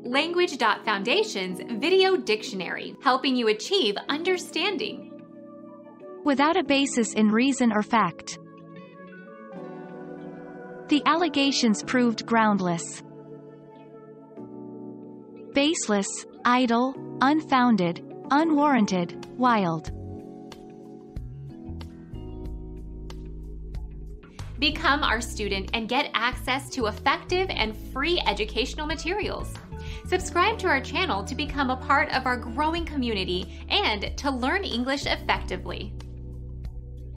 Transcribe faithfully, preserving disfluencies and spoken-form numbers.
Language dot Foundation's Video Dictionary, helping you achieve understanding. Without a basis in reason or fact. The allegations proved groundless. Baseless, idle, unfounded, unwarranted, wild. Become our student and get access to effective and free educational materials. Subscribe to our channel to become a part of our growing community and to learn English effectively.